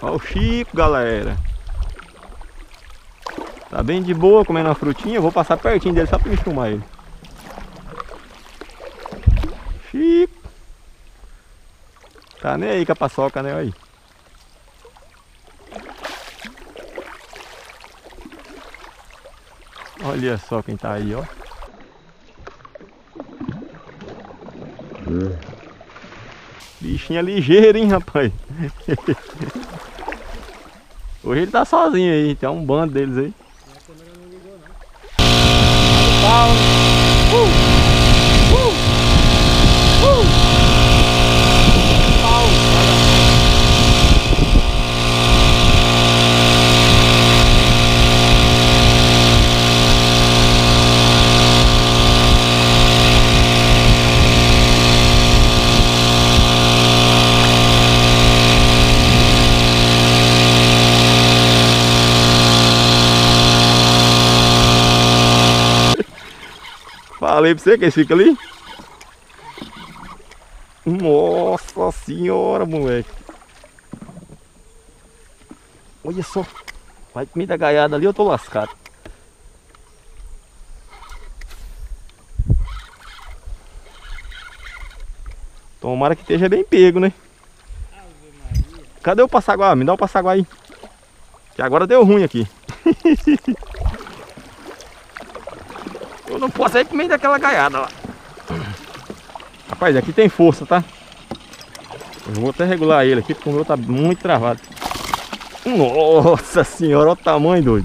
Olha o Chico, galera. Tá bem de boa comendo uma frutinha. Eu vou passar pertinho dele só pra me filmar ele. Chico. Tá nem aí com a paçoca, né? Aí. Olha só quem tá aí, ó. Bichinho é ligeiro, hein, rapaz. Hoje ele tá sozinho aí, tem um bando deles aí. Falei pra você que eles ficam ali. Nossa senhora, moleque. Olha só. Vai comida gaiada ali, eu tô lascado. Tomara que esteja bem pego, né? Cadê o passaguá? Me dá o passaguá aí. Que agora deu ruim aqui. Eu não posso ir comer daquela gaiada lá. Rapaz, aqui tem força, tá? Eu vou até regular ele aqui porque o meu tá muito travado. Nossa senhora, olha o tamanho, doido.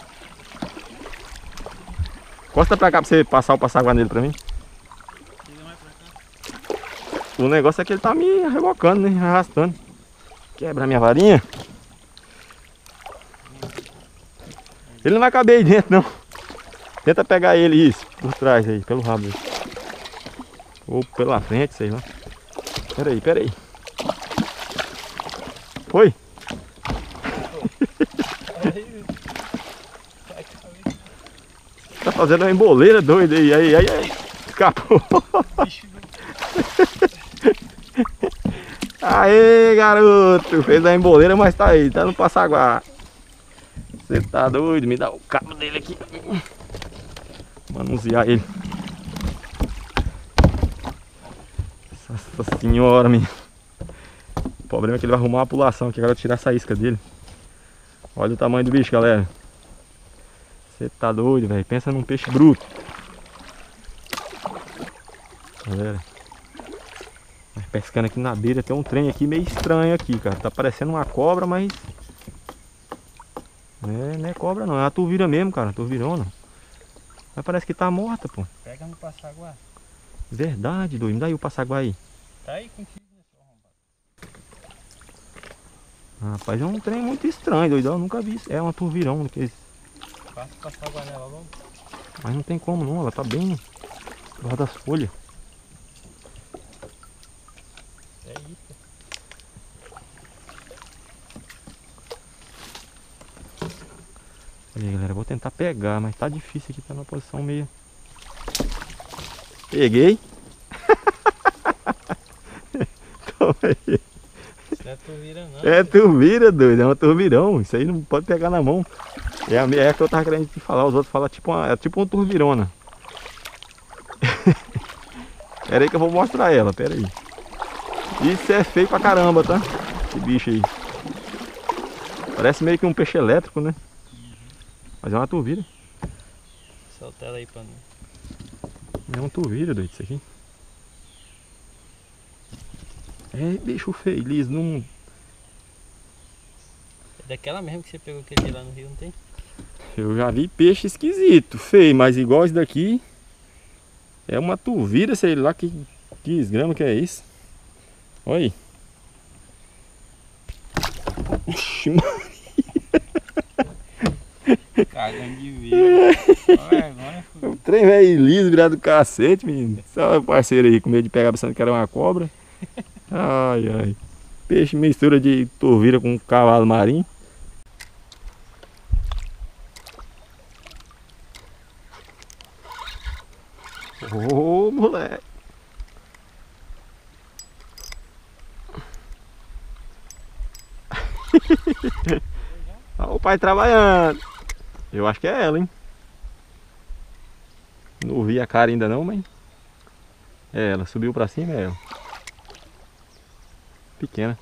Costa pra cá pra você passar o passaguá nele pra mim. O negócio é que ele tá me rebocando, né? Arrastando. Quebra a minha varinha. Ele não vai caber aí dentro, não. Tenta pegar ele, isso, por trás aí, pelo rabo aí. Ou pela frente, sei lá. Pera aí. Foi? Tá fazendo uma emboleira doida aí, aí. Escapou. Aê, garoto. Fez a emboleira, mas tá aí, tá no passaguá. Você tá doido? Me dá o cabo dele aqui. Manusear ele. Nossa senhora, minha. O problema é que ele vai arrumar uma pulação aqui. Agora eu tirar essa isca dele. Olha o tamanho do bicho, galera. Você tá doido, velho. Pensa num peixe bruto. Galera. Mas pescando aqui na beira. Tem um trem aqui meio estranho aqui, cara. Tá parecendo uma cobra, mas... não é cobra não. É uma turvira mesmo, cara. Turvirona. Mas parece que tá morta, pô. Pega no passaguá. Verdade, doido. Me dá aí o passaguá aí. Tá aí contigo, né, seu arrombado? Rapaz, é um trem muito estranho, doido. Eu nunca vi isso. É uma turvirão. Passa o passaguá nela logo. Mas não tem como não. Ela tá bem do lado das folhas. É isso. Aí, galera, eu vou tentar pegar, mas tá difícil aqui, tá numa posição meio... Peguei. Toma aí. Isso não é turvira não. É turvira, doido, é uma turvirão. Isso aí não pode pegar na mão. É a que eu tava querendo te falar, os outros falam é tipo uma turvirona. Pera aí que eu vou mostrar ela, pera aí. Isso é feio pra caramba, tá? Esse bicho aí. Parece meio que um peixe elétrico, né? Mas é uma turvira. Solta ela aí pra mim. É um turvira, doido, isso aqui. É bicho feliz, não... É daquela mesmo que você pegou aquele dia lá no rio, não tem? Eu já vi peixe esquisito, feio, mas igual esse daqui. É uma turvira, sei lá que desgrama que é isso. Olha aí. Oxi, mano. Cagando de vida. O trem velho liso, virado do cacete, menino. Só o parceiro aí com medo de pegar pensando que era uma cobra. Ai, ai. Peixe mistura de turvira com cavalo marinho. Ô, moleque. Olha o pai trabalhando. Eu acho que é ela, hein? Não vi a cara ainda não, mas... É ela, subiu pra cima, é ela. Pequena.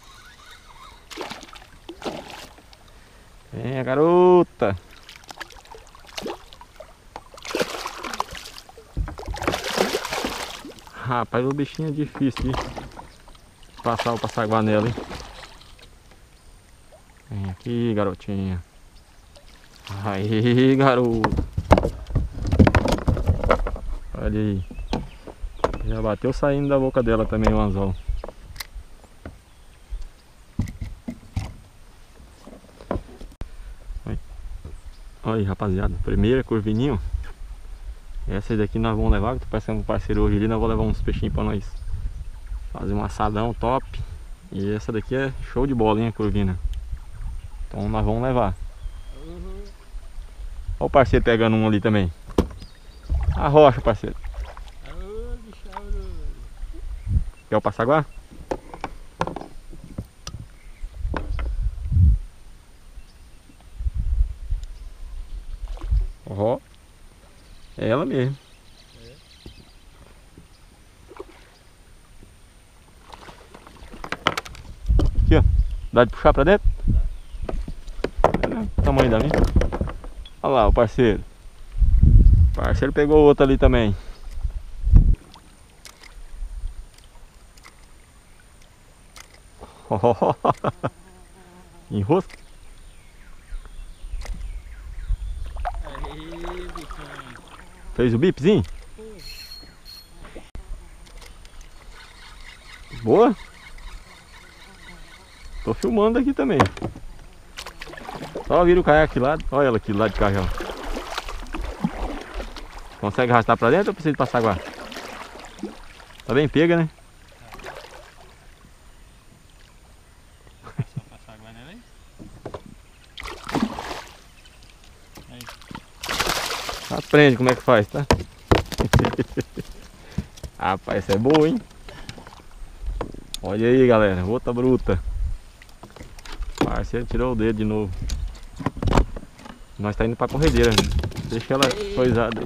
Vem, garota. Rapaz, o bichinho é difícil de passar o passaguá nela, hein? Vem aqui, garotinha. Aí, garoto. Olha aí. Já bateu saindo da boca dela também o anzol. Olha aí, rapaziada. Primeira curvininho. Essa daqui nós vamos levar, que tô pensando com o parceiro hoje ali, nós vamos levar uns peixinhos pra nós fazer um assadão top. E essa daqui é show de bola, hein, a curvina. Então nós vamos levar. Olha o parceiro pegando um ali também. A rocha, parceiro. Quer o passaguá? Ó. É ela mesmo. Aqui, ó. Dá de puxar pra dentro? Dá. O tamanho da minha. Olha lá o parceiro. O parceiro pegou outro ali também. Enrosca. Aí, bichão. Fez o bipzinho? Boa. Tô filmando aqui também. Só vira o caiaque lá. Olha ela aqui, lá de cá já. Consegue arrastar pra dentro ou precisa de passaguá? Tá bem pega, né? Só passar água nela aí? Aí. Aprende como é que faz, tá? Rapaz, essa é boa, hein? Olha aí, galera, outra bruta. Parceiro tirou o dedo de novo. Nós tá indo pra corredeira. Deixa ela coisada.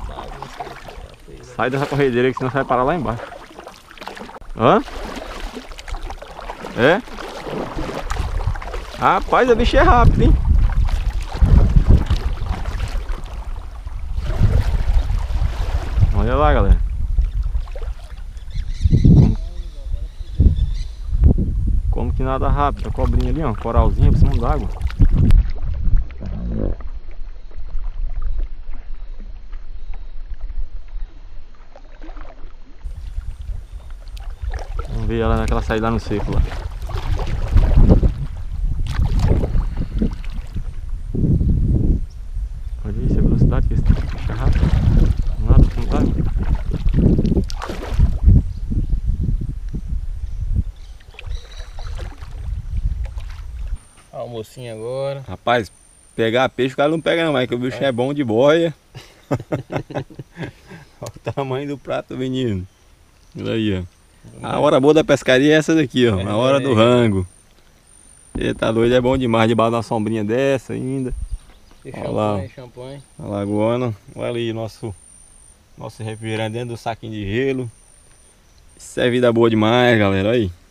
Sai dessa corredeira que senão você vai parar lá embaixo. Hã? É? Rapaz, a bicha é rápido, hein? Olha lá, galera. Como que nada rápido. A cobrinha ali, ó. Coralzinha por cima d'água. Vamos ver ela naquela saída lá no seco lá. Olha isso, a velocidade que esse bicho é rápido. Nada com d'água. Ó o mocinho agora. Rapaz, pegar peixe o cara não pega não, mas que o bicho é bom de boia. Olha o tamanho do prato, menino. Olha aí, ó. A hora boa da pescaria é essa daqui, ó. A hora do rango. Ele tá doido, é bom demais debaixo de uma sombrinha dessa ainda. Olha lá. Champanhe. A lagoana. Olha ali nosso refrigerante dentro do saquinho de gelo. Isso é vida boa demais, galera. Olha aí.